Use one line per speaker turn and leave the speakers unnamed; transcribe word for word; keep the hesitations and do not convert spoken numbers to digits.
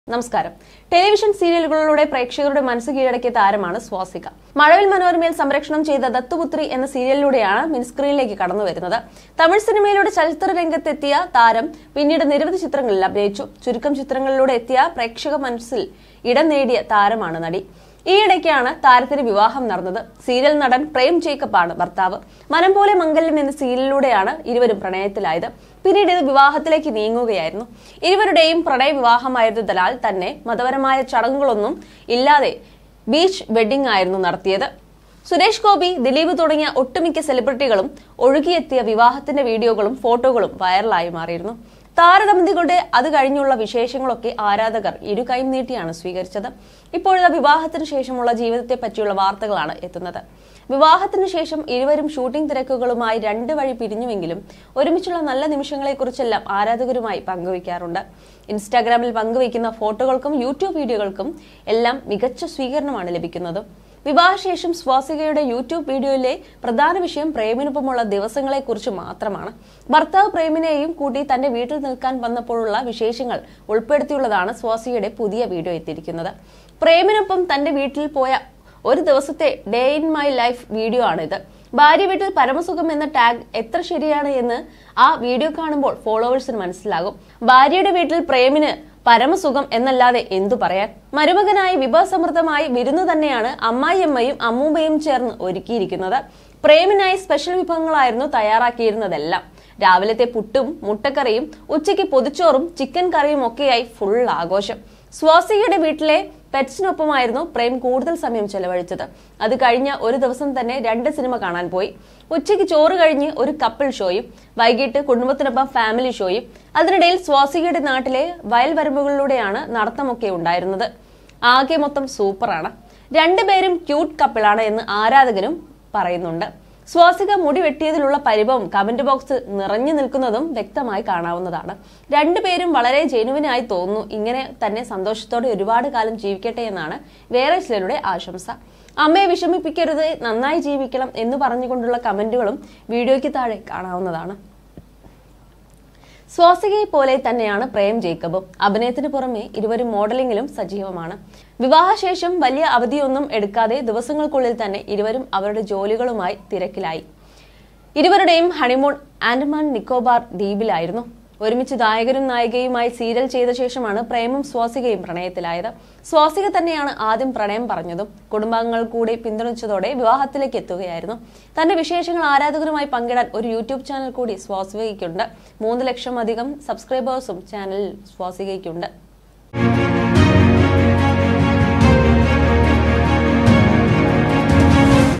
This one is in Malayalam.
നമസ്കാരം. ടെലിവിഷൻ സീരിയലുകളിലൂടെ പ്രേക്ഷകരുടെ മനസ്സ് കീഴടക്കിയ താരമാണ് സ്വാസിക. മഴവിൽ മനോരമയിൽ സംപ്രേഷണം ചെയ്ത ദത്തുപുത്രി എന്ന സീരിയലിലൂടെയാണ് മിനിസ്ക്രീനിലേക്ക് കടന്നുവരുന്നത്. തമിഴ് സിനിമയിലൂടെ ചലച്ചിത്ര രംഗത്തെത്തിയ താരം പിന്നീട് നിരവധി ചിത്രങ്ങളിൽ അഭിനയിച്ചു. ചുരുക്കം ചിത്രങ്ങളിലൂടെ എത്തിയ പ്രേക്ഷക മനസ്സിൽ ഇടം നേടിയ താരമാണ് നടി. ഈയിടയ്ക്കാണ് താരത്തിന് വിവാഹം നടന്നത്. സീരിയൽ നടൻ പ്രേം ജേക്കബാണ് ഭർത്താവ്. മനം പോലെ മംഗല്യം എന്ന സീരിയലിലൂടെയാണ് ഇരുവരും പ്രണയത്തിലായത്. പിന്നീട് ഇത് വിവാഹത്തിലേക്ക് നീങ്ങുകയായിരുന്നു. ഇരുവരുടെയും പ്രണയ വിവാഹമായിരുന്നതിനാൽ തന്നെ മതപരമായ ചടങ്ങുകളൊന്നും ഇല്ലാതെ ബീച്ച് വെഡിംഗ് ആയിരുന്നു നടത്തിയത്. സുരേഷ് ഗോപി, ദിലീപ് തുടങ്ങിയ ഒട്ടുമിക്ക സെലിബ്രിറ്റികളും ഒഴുകിയെത്തിയ വിവാഹത്തിന്റെ വീഡിയോകളും ഫോട്ടോകളും വൈറലായി മാറിയിരുന്നു. താരദമ്പതികളുടെ അത് കഴിഞ്ഞുള്ള വിശേഷങ്ങളൊക്കെ ആരാധകർ ഇരുകൈയും നീട്ടിയാണ് സ്വീകരിച്ചത്. ഇപ്പോഴത്തെ വിവാഹത്തിന് ശേഷമുള്ള ജീവിതത്തെ പറ്റിയുള്ള വാർത്തകളാണ് എത്തുന്നത്. വിവാഹത്തിന് ശേഷം ഇരുവരും ഷൂട്ടിംഗ് തിരക്കുകളുമായി രണ്ട് വഴി പിരിഞ്ഞുവെങ്കിലും ഒരുമിച്ചുള്ള നല്ല നിമിഷങ്ങളെക്കുറിച്ചെല്ലാം ആരാധകരുമായി പങ്കുവയ്ക്കാറുണ്ട്. ഇൻസ്റ്റാഗ്രാമിൽ പങ്കുവയ്ക്കുന്ന ഫോട്ടോകൾക്കും യൂട്യൂബ് വീഡിയോകൾക്കും എല്ലാം മികച്ച സ്വീകരണമാണ് ലഭിക്കുന്നത്. വിവാഹശേഷം സ്വാസികയുടെ യൂട്യൂബ് വീഡിയോയിലെ പ്രധാന വിഷയം പ്രേമിനൊപ്പമുള്ള ദിവസങ്ങളെക്കുറിച്ച് മാത്രമാണ്. ഭർത്താവ് പ്രേമിനെയും കൂട്ടി തന്റെ വീട്ടിൽ നിൽക്കാൻ വന്നപ്പോഴുള്ള വിശേഷങ്ങൾ ഉൾപ്പെടുത്തിയുള്ളതാണ് സ്വാസികയുടെ പുതിയ വീഡിയോ എത്തിയിരിക്കുന്നത്. പ്രേമിനൊപ്പം തന്റെ വീട്ടിൽ പോയ ഒരു ദിവസത്തെ day in my life video ആണിത്. ഭാര്യ വീട്ടിൽ പരമസുഖം എന്ന ടാഗ് എത്ര ശരിയാണ് എന്ന് ആ വീഡിയോ കാണുമ്പോൾ ഫോളോവേഴ്സിന് മനസ്സിലാകും. ഭാര്യയുടെ വീട്ടിൽ പ്രേമിന് പരമസുഖം എന്നല്ലാതെ എന്തു പറയാൻ. മരുമകനായി വിഭവസമൃദ്ധമായി വിരുന്നു തന്നെയാണ് അമ്മായിയമ്മയും അമ്മൂമ്മയും ചേർന്ന് ഒരുക്കിയിരിക്കുന്നത്. പ്രേമിനായി സ്പെഷ്യൽ വിഭവങ്ങളായിരുന്നു തയ്യാറാക്കിയിരുന്നതെല്ലാം. രാവിലത്തെ പുട്ടും മുട്ടക്കറിയും ഉച്ചയ്ക്ക് പൊതിച്ചോറും ചിക്കൻ കറിയും ഒക്കെയായി ഫുൾ ആഘോഷം. സ്വാസികയുടെ വീട്ടിലെ പെറ്റ്സിനൊപ്പമായിരുന്നു പ്രേം കൂടുതൽ സമയം ചെലവഴിച്ചത്. അത് കഴിഞ്ഞ ഒരു ദിവസം തന്നെ രണ്ട് സിനിമ കാണാൻ പോയി. ഉച്ചയ്ക്ക് ചോറ് കഴിഞ്ഞ് ഒരു കപ്പിൾ ഷോയും വൈകിട്ട് കുടുംബത്തിനൊപ്പം ഫാമിലി ഷോയും. അതിനിടയിൽ സ്വാസികയുടെ നാട്ടിലെ വയൽ വരമ്പുകളിലൂടെയാണ് നടത്തമൊക്കെ ഉണ്ടായിരുന്നത്. ആകെ മൊത്തം സൂപ്പറാണ്. രണ്ടുപേരും ക്യൂട്ട് കപ്പിളാണ് എന്ന് ആരാധകരും പറയുന്നുണ്ട്. സ്വാസിക മുടി വെട്ടിയതിലുള്ള പരിഭവം കമന്റ് ബോക്സ് നിറഞ്ഞു നിൽക്കുന്നതും വ്യക്തമായി കാണാവുന്നതാണ്. രണ്ടുപേരും വളരെ ജെനുവിനായി തോന്നുന്നു. ഇങ്ങനെ തന്നെ സന്തോഷത്തോടെ ഒരുപാട് കാലം ജീവിക്കട്ടെ എന്നാണ് വേറെ ചിലരുടെ ആശംസ. അമ്മയെ വിഷമിപ്പിക്കരുത്, നന്നായി ജീവിക്കണം എന്ന് പറഞ്ഞുകൊണ്ടുള്ള കമന്റുകളും വീഡിയോയ്ക്ക് താഴെ കാണാവുന്നതാണ്. സ്വാസികയെ പോലെ തന്നെയാണ് പ്രേം ജേക്കബും. അഭിനയത്തിന് പുറമെ ഇരുവരും മോഡലിംഗിലും സജീവമാണ്. വിവാഹശേഷം വലിയ അവധിയൊന്നും എടുക്കാതെ ദിവസങ്ങൾക്കുള്ളിൽ തന്നെ ഇരുവരും അവരുടെ ജോലികളുമായി തിരക്കിലായി. ഇരുവരുടെയും ഹണിമൂൺ ആൻഡമാൻ നിക്കോബാർ ദ്വീപിലായിരുന്നു. ഒരുമിച്ച് നായകനും നായികയുമായി സീരിയൽ ചെയ്ത ശേഷമാണ് പ്രേമും സ്വാസികയും പ്രണയത്തിലായത്. സ്വാസിക തന്നെയാണ് ആദ്യം പ്രണയം പറഞ്ഞതും. കുടുംബാംഗങ്ങൾ കൂടി പിന്തുണച്ചതോടെ വിവാഹത്തിലേക്ക് എത്തുകയായിരുന്നു. തന്റെ വിശേഷങ്ങൾ ആരാധകരുമായി പങ്കിടാൻ ഒരു യൂട്യൂബ് ചാനൽ കൂടി സ്വാസികയ്ക്കുണ്ട്. മൂന്ന് ലക്ഷം അധികം സബ്സ്ക്രൈബേഴ്സും ചാനലിൽ സ്വാസികയ്ക്കുണ്ട്.